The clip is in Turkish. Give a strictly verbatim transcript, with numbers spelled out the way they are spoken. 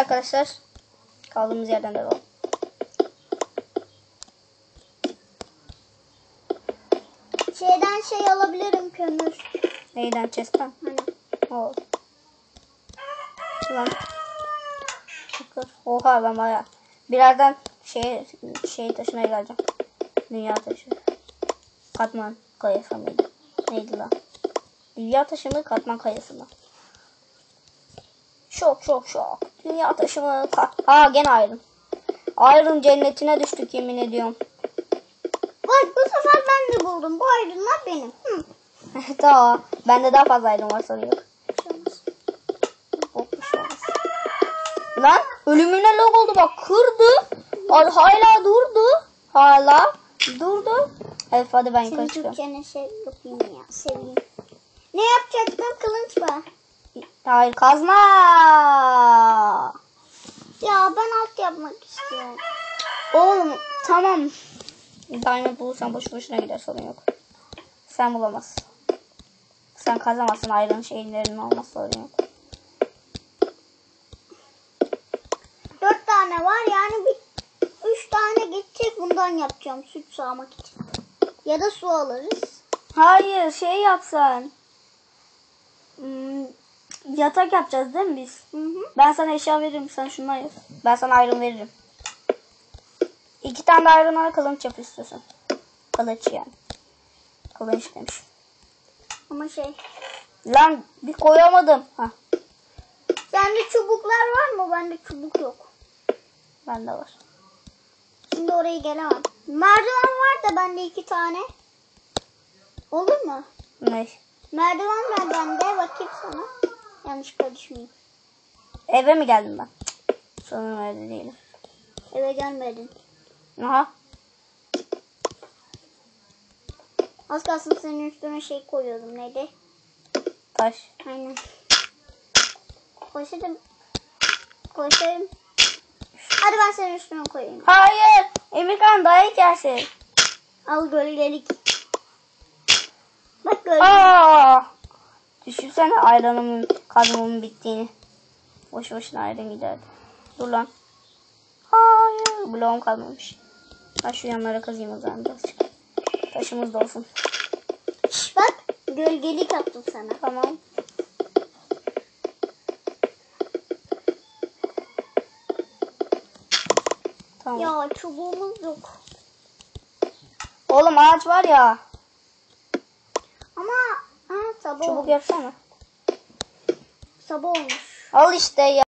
arkadaşlar. Kaldığımız yerden devam. Şeyden şey alabilirim, kömür. Neyden, chest'ten? Hani. Oo. Lan. Oha ben bayağı. Birazdan şey şey taşına geleceğim. Dünya taşı. Katman kayası mıydı? Neydi lan? Dünya taşı mı, katman kayası mı? Şok şok şok. Dünya taşı mı? Kat ha gene Iron. Iron cennetine düştük yemin ediyorum. Bak bu sefer ben de buldum. Bu aydınlar benim. Hı. Tamam. Bende daha fazla Iron var, sorun yok. Bokmuş olmaz. Lan ölümüne lag oldu bak, kırdı. Hala durdu. Hala durdu. Evet hadi ben yukarı Senin çıkıyorum. Türkçe'ne şey yapayım ya. Seveyim. Ne yapacaktım? Kılıç var. Hayır, kazma. Ya ben alt yapmak istiyorum. Oğlum tamam. Diamond bulursan boş boşuna gider, sorun yok. Sen bulamazsın. Sen kazamazsın, Iron şeylerinin olmaz, sorun yok. Dört tane var yani bir üç tane geçecek, bundan yapacağım süt sağmak için. Ya da su alırız. Hayır, şey yapsan. Hmm, yatak yapacağız değil mi biz? Hı hı. Ben sana eşya veririm, sen şundan yap. Ben sana Iron veririm. İki tane de Iron al, kılıç yap istiyorsan. Kılıç yani. Kılıç demiş. Ama şey. Lan bir koyamadım. Hah, Sende çubuklar var mı? Bende çubuk yok. bende var. Şimdi oraya gelemem. Merdiven var da bende iki tane. Olur mu? Ne? Merdiven var bende. Bakayım sana. Yanlış karışmayayım. Eve mi geldim ben? Sanırım öyle değilim. Eve gelmedin. Aha. Az kalsın senin üstüne şey koyuyordum. Neydi? Taş. Aynen. Koysaydım. Koysaydım. Hadi ben senin üstüne koyayım. Hayır. Emirkan dayak yersin. Al gölgelik. Bak gölgelik. Aa! Düşünsene ayranımın, kazmamın bittiğini. Boş boşuna ayran giderdi. Dur lan. Hayır. Bloğum kalmamış. Ben şu yanlara kazayım o zaman birazcık. Taşımız da olsun. Şş, bak gölgelik attım sana. Tamam. Tamam. Ya çubuğumuz yok. Oğlum ağaç var ya. Ama ha, sabah Çubuk olmuş. yapsana. Sabah olmuş. Al işte ya.